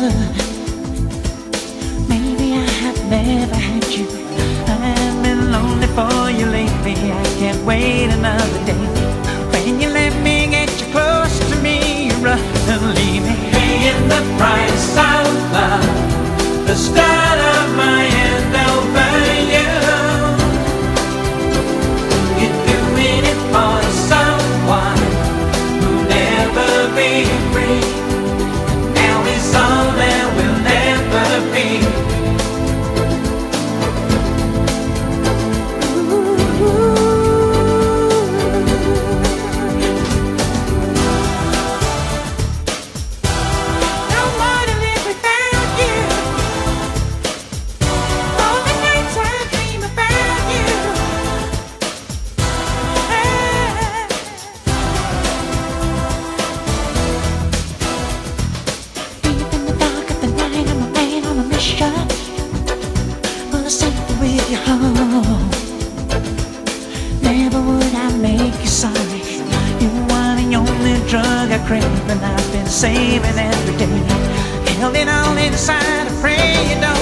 Maybe I have never had you. I've been lonely for you lately. I can't wait another day. When you let me get you close to me, you run and leave me. Paying the price of love, the start of my end over you. You're doing it for someone who'll never be free. Now it's all there will never be. With you home, never would I make you sorry. You are the only drug I crave, and I've been saving every day. Held it all inside, I pray you don't